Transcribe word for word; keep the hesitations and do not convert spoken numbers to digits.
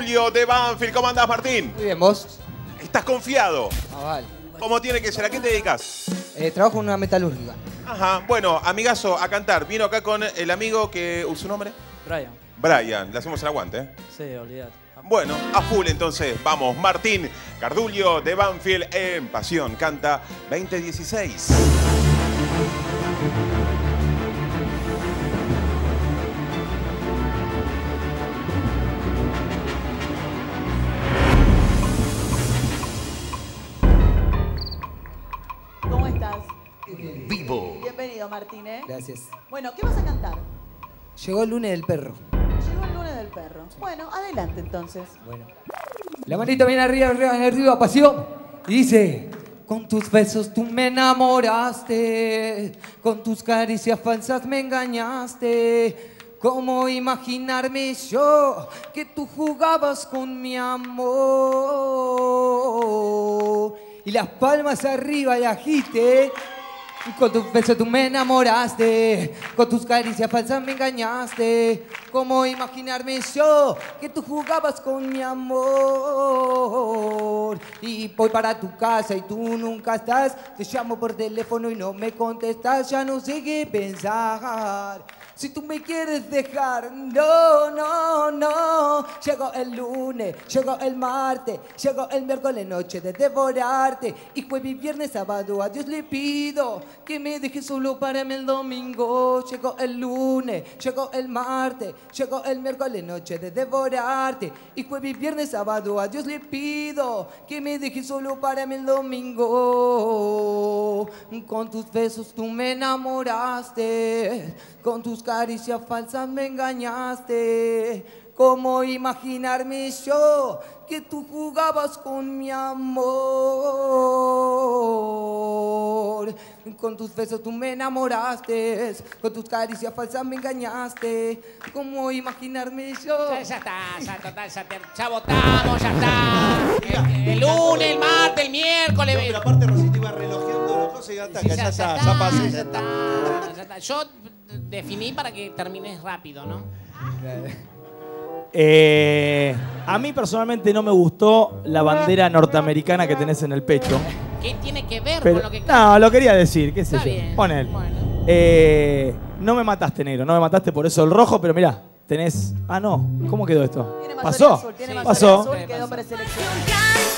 Cardulio de Banfield. ¿Cómo andás, Martín? Muy bien, ¿vos? ¿Estás confiado? Ah, vale. ¿Cómo tiene que ser? ¿A qué te dedicas? Eh, trabajo en una metalúrgica. Ajá, bueno, amigazo, a cantar. Vino acá con el amigo que... ¿Su nombre? Brian. Brian, le hacemos el aguante, ¿eh? Sí, olvidate. Bueno, a full entonces. Vamos, Martín Cardulio de Banfield en Pasión. Canta veinte dieciséis. ¿Cómo estás? Vivo. Bienvenido, Martín, ¿eh? Gracias. Bueno, ¿qué vas a cantar? Llegó el lunes del perro. Llegó el lunes del perro. Bueno, adelante entonces. Bueno. La manita bien arriba, arriba, arriba, pasión. Y dice... Con tus besos tú me enamoraste, con tus caricias falsas me engañaste. ¿Cómo imaginarme yo que tú jugabas con mi amor? Y las palmas arriba y agite. Con tus besos tú me enamoraste, con tus caricias falsas me engañaste. ¿Cómo imaginarme yo que tú jugabas con mi amor? Y voy para tu casa y tú nunca estás. Te llamo por teléfono y no me contestas. Ya no sé qué pensar. Si tú me quieres dejar, no, no, no. Llegó el lunes, llegó el martes, llegó el miércoles noche de devorarte. Y jueves y viernes, sábado, a Dios le pido que me deje solo para mí el domingo. Llegó el lunes, llegó el martes, llegó el miércoles noche de devorarte. Y jueves y viernes, sábado, a Dios le pido que me deje solo para mí el domingo. Con tus besos tú me enamoraste, con tus caricias falsas me engañaste. ¿Cómo imaginarme yo que tú jugabas con mi amor? Con tus besos tú me enamoraste, con tus caricias falsas me engañaste. ¿Cómo imaginarme yo? Ya, ya está, ya, total, ya, te, ya votamos, ya está. El, el lunes, el martes, el miércoles. No, pero aparte Rosita iba relojeando las cosas y ya está, Sí, ya, ya, está, ya ya pasé, ya ya está, está. ya está. Yo definí para que termines rápido, ¿no? Eh, a mí personalmente no me gustó la bandera norteamericana que tenés en el pecho. ¿Qué tiene que ver Pero, con lo que... no, lo quería decir, qué sé Está yo. bien, Pon él. bueno. Eh, no me mataste, negro, no me mataste por eso el rojo, pero mirá, tenés... Ah, no, ¿cómo quedó esto? Tiene más ¿Pasó? azul, tiene más Pasó. azul, quedó preseleccionado.